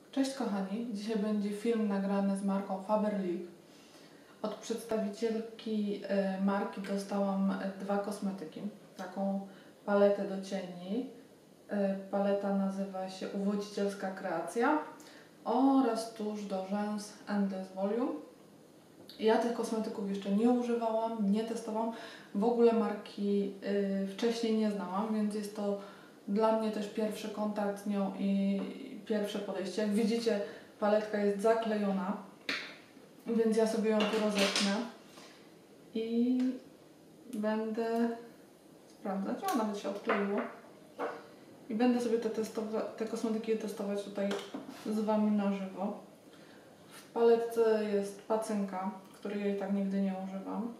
Cześć kochani, dzisiaj będzie film nagrany z marką Faberlic. Od przedstawicielki marki dostałam dwa kosmetyki, taką paletę do cieni. Paleta nazywa się Uwodzicielska Kreacja oraz tusz do rzęs Endless Volume. Ja tych kosmetyków jeszcze nie używałam, nie testowałam, w ogóle marki wcześniej nie znałam, więc jest to dla mnie też pierwszy kontakt z nią i pierwsze podejście. Jak widzicie, paletka jest zaklejona, więc ja sobie ją tu rozetnę i będę sprawdzać. O, nawet się odkleiło. I będę sobie te kosmetyki testować tutaj z Wami na żywo. W paletce jest pacynka, której ja i tak nigdy nie używam.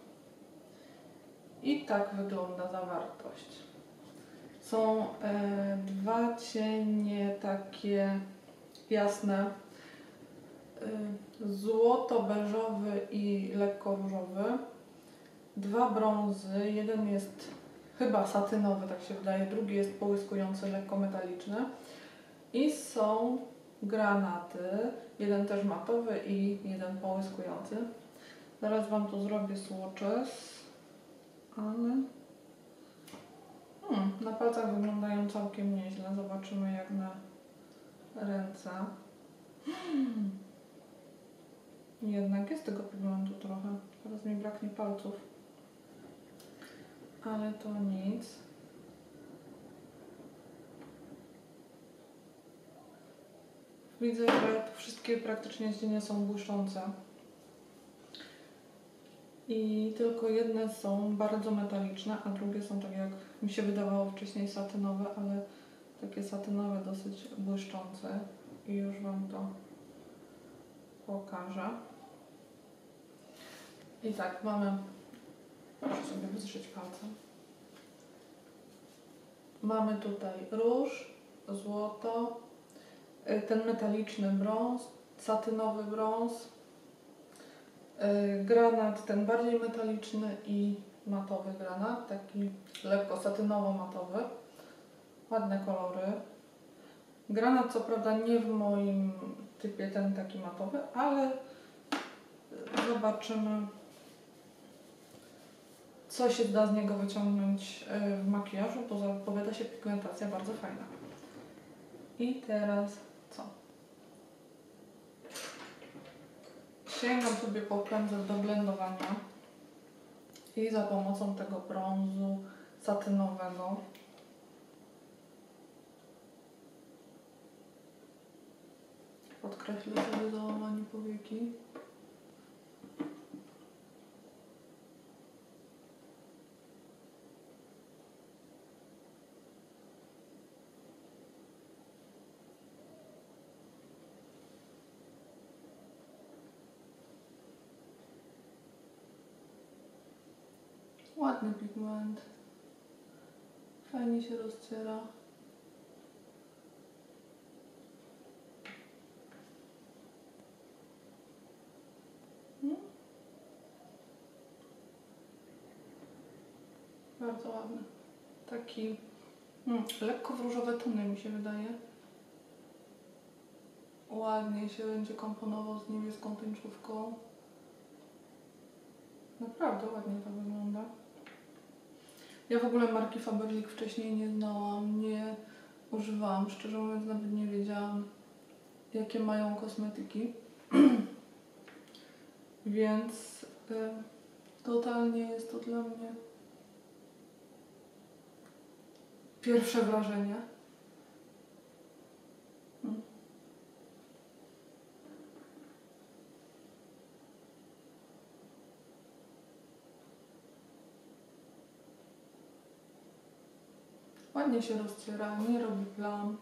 I tak wygląda zawartość. Są dwa cienie takie jasne, złoto-beżowy i lekko różowy. Dwa brązy, jeden jest chyba satynowy, tak się wydaje, drugi jest połyskujący, lekko metaliczny. I są granaty, jeden też matowy i jeden połyskujący. Zaraz Wam tu zrobię swatches, ale na palcach wyglądają całkiem nieźle. Zobaczymy jak na ręce. Jednak jest tego pigmentu trochę. Teraz mi braknie palców. Ale to nic. Widzę, że wszystkie praktycznie cienie są błyszczące. I tylko jedne są bardzo metaliczne, a drugie są tak jak mi się wydawało wcześniej satynowe, ale takie satynowe dosyć błyszczące. I już Wam to pokażę. I tak, muszę sobie wyszyć palcem. Mamy tutaj róż, złoto, ten metaliczny brąz, satynowy brąz, granat ten bardziej metaliczny i matowy granat, taki lekko satynowo-matowy. Ładne kolory. Granat co prawda nie w moim typie ten taki matowy, ale zobaczymy, co się da z niego wyciągnąć w makijażu, bo zapowiada się pigmentacja bardzo fajna. I teraz co? Sięgam sobie po pędzel do blendowania i za pomocą tego brązu satynowego podkreślę sobie załamanie powieki. Ładny pigment. Fajnie się rozciera. Bardzo ładny. Taki lekko w różowe tony mi się wydaje. Ładnie się będzie komponował z niebieską tęczówką. Naprawdę ładnie to wygląda. Ja w ogóle marki Faberlic wcześniej nie znałam, nie używałam. Szczerze mówiąc nawet nie wiedziałam, jakie mają kosmetyki. Więc totalnie jest to dla mnie pierwsze wrażenie. Ładnie się rozciera, nie robi plam.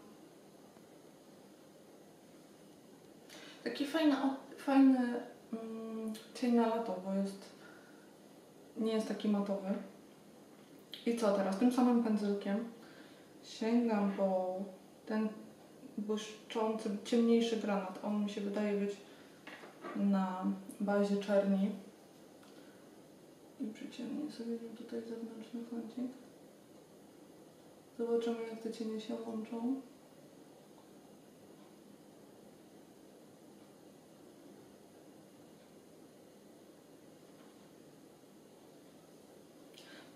Taki fajny cień na lato, bo nie jest taki matowy. I co teraz? Tym samym pędzelkiem sięgam po ten błyszczący, ciemniejszy granat. On mi się wydaje być na bazie czerni. I przyciemnię sobie tutaj zewnętrzny kącik. Zobaczymy jak te cienie się łączą.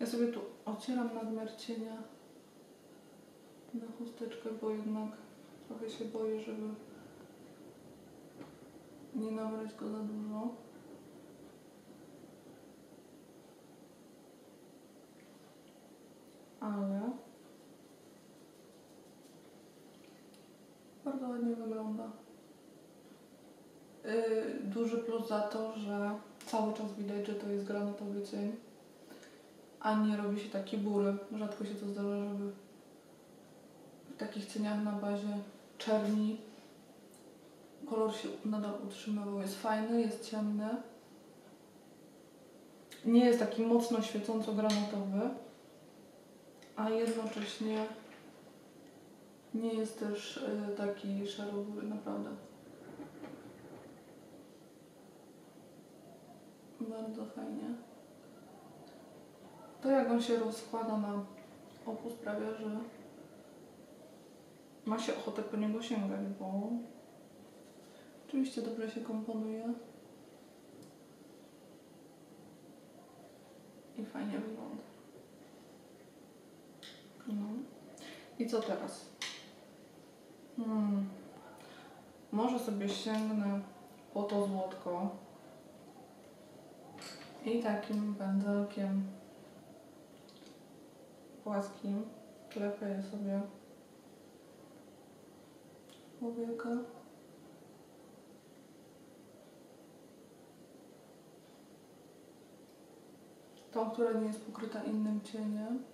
Ja sobie tu ocieram nadmiar cienia na chusteczkę, bo jednak trochę się boję, żeby nie nabrać go za dużo. Ale bardzo ładnie wygląda. Duży plus za to, że cały czas widać, że to jest granatowy cień, a nie robi się taki bury. Rzadko się to zdarza, żeby w takich cieniach na bazie czerni kolor się nadal utrzymywał. Jest fajny, jest ciemny. Nie jest taki mocno świecąco granatowy, a jednocześnie nie jest też taki szarowy, naprawdę. Bardzo fajnie. To jak on się rozkłada na oku sprawia, że ma się ochotę po niego sięgać, bo oczywiście dobrze się komponuje i fajnie wygląda. No. I co teraz? Może sobie sięgnę po to złotko i takim pędzelkiem płaskim klepię sobie powieka. Tą, która nie jest pokryta innym cieniem.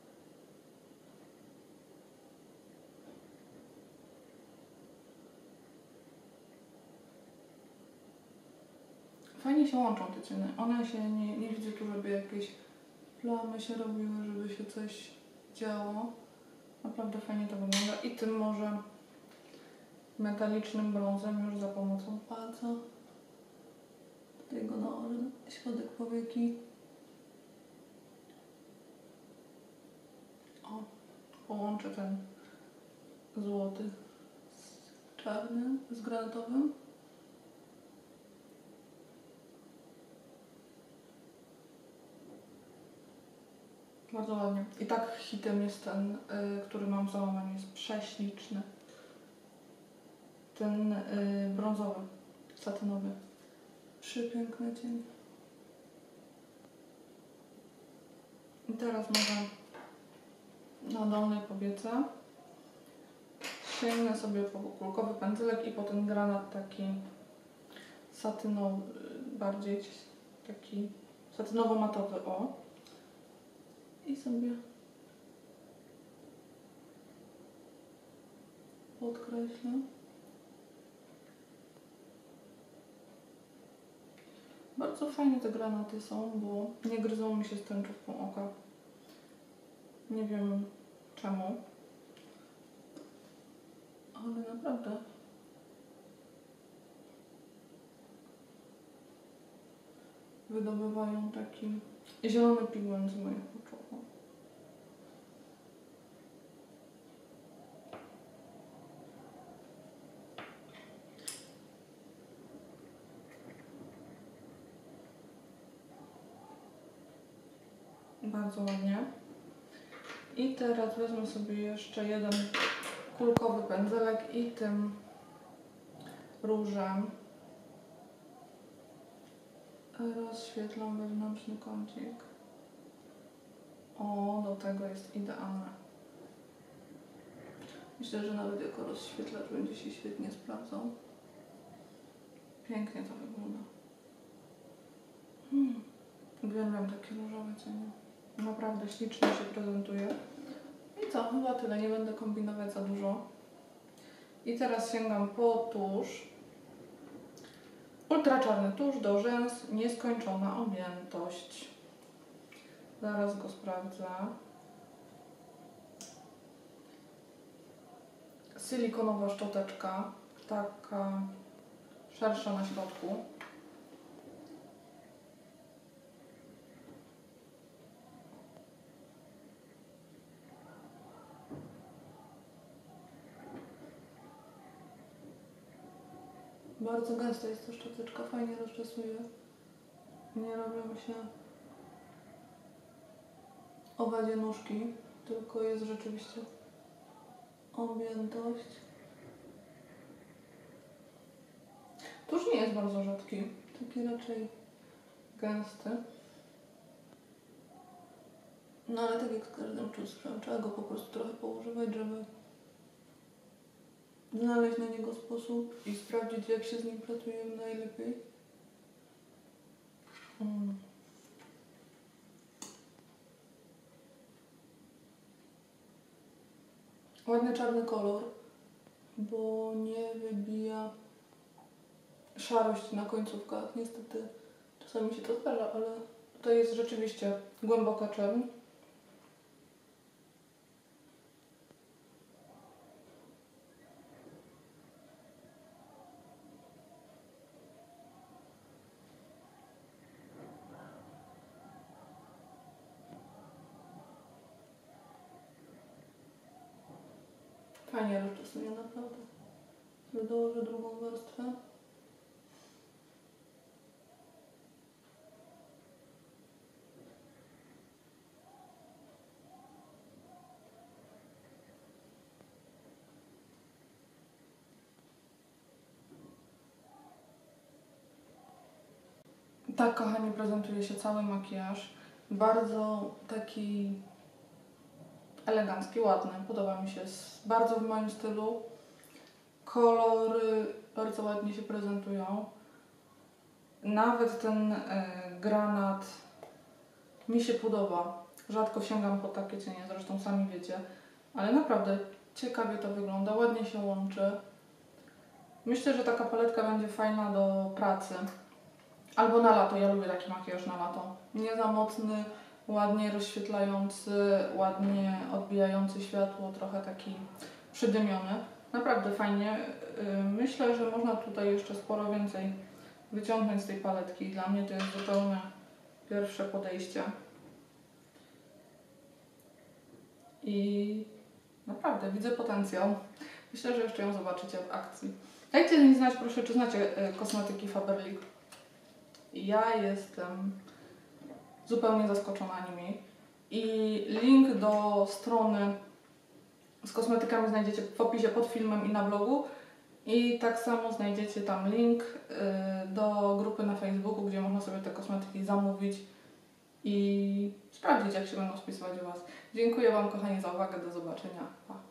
Fajnie się łączą te cienie. One się nie widzę tu, żeby jakieś plamy się robiły, żeby się coś działo. Naprawdę fajnie to wygląda. I tym może metalicznym brązem już za pomocą palca tutaj go nałożę na środek powieki. O, połączę ten złoty z czarnym, z granatowym. Bardzo ładnie. I tak hitem jest ten, który mam w załamaniu. Jest prześliczny. Ten brązowy, satynowy. Przepiękny cień. I teraz może na dolnej powiece sięgnę sobie po kulkowy pędzelek i po ten granat taki satynowy, bardziej taki satynowo-matowy, o. I sobie podkreślę. Bardzo fajne te granaty są, bo nie gryzą mi się z tęczówką oka. Nie wiem czemu, ale naprawdę wydobywają taki zielony pigment z moich oczu. Bardzo ładnie. I teraz wezmę sobie jeszcze jeden kulkowy pędzelek i tym różem rozświetlam wewnętrzny kącik. O, do tego jest idealne. Myślę, że nawet jako rozświetlacz będzie się świetnie sprawdzał. Pięknie to wygląda. Uwielbiam takie różowe cienie. Naprawdę ślicznie się prezentuje. I co? Chyba tyle. Nie będę kombinować za dużo. I teraz sięgam po tusz. Ultraczarny tusz do rzęs. Nieskończona objętość. Zaraz go sprawdzę. Silikonowa szczoteczka. Taka szersza na środku. Bardzo gęsta jest ta szczoteczka, fajnie rozczesuje. Nie robią się o wadzie nóżki, tylko jest rzeczywiście objętość. Tuż nie jest bardzo rzadki, taki raczej gęsty. No ale tak jak z każdym czustwem, trzeba go po prostu trochę poużywać, żeby znaleźć na niego sposób i sprawdzić, jak się z nim pracujemy najlepiej. Ładny czarny kolor, bo nie wybija szarość na końcówkach. Niestety czasami się to zdarza, ale tutaj jest rzeczywiście głęboka czerń. Fajnie rozczesuje naprawdę. Dołożę drugą warstwę. Tak, kochani, prezentuje się cały makijaż. Bardzo taki elegancki, ładny. Podoba mi się. Bardzo w moim stylu. Kolory bardzo ładnie się prezentują. Nawet ten granat mi się podoba. Rzadko sięgam po takie cienie, zresztą sami wiecie. Ale naprawdę ciekawie to wygląda, ładnie się łączy. Myślę, że taka paletka będzie fajna do pracy. Albo na lato, ja lubię taki makijaż na lato. Nie za mocny, ładnie rozświetlający, ładnie odbijający światło, trochę taki przydymiony. Naprawdę fajnie. Myślę, że można tutaj jeszcze sporo więcej wyciągnąć z tej paletki. Dla mnie to jest zupełnie pierwsze podejście. I naprawdę widzę potencjał. Myślę, że jeszcze ją zobaczycie w akcji. Dajcie mi znać, proszę, czy znacie kosmetyki Faberlic. Ja jestem zupełnie zaskoczona nimi. I link do strony z kosmetykami znajdziecie w opisie pod filmem i na blogu. I tak samo znajdziecie tam link do grupy na Facebooku, gdzie można sobie te kosmetyki zamówić i sprawdzić, jak się będą spisywać u Was. Dziękuję Wam, kochani, za uwagę. Do zobaczenia. Pa.